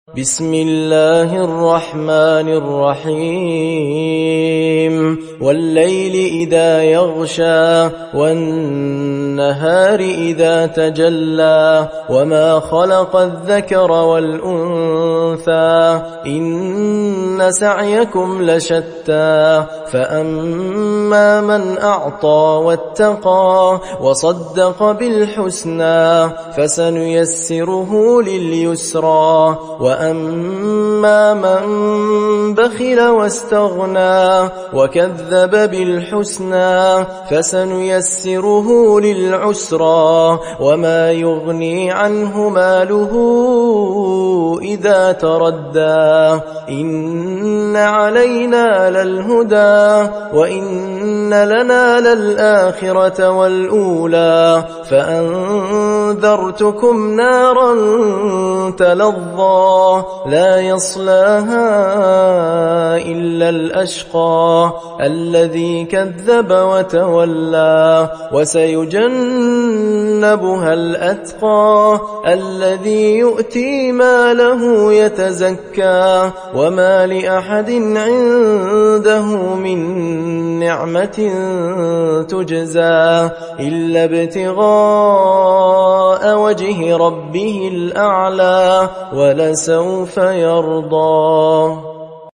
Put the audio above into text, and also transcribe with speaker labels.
Speaker 1: بسم الله الرحمن الرحيم والليل إذا يغشى والنهار إذا تجلى وما خلق الذكر والأنثى إن سعيكم لشتى فأما من أعطى واتقى وصدق بالحسنى فسنيسره لليسرى وأما من بخل واستغنى وكذب بالحسنى فسنيسره للعسرى وما يغني عنه ماله إذا تردى إن علينا للهدى وإن لنا للآخرة والأولى فأنذرتكم نارا تلظى لا يصلاها إلا الأشقى الذي كذب وتولى وسيجنبها الأتقى الذي يؤتي ماله يتزكى وما لأحد عنده من نعمة تجزى إلا ابتغاء وجه ربه الأعلى ولسوف يرضى.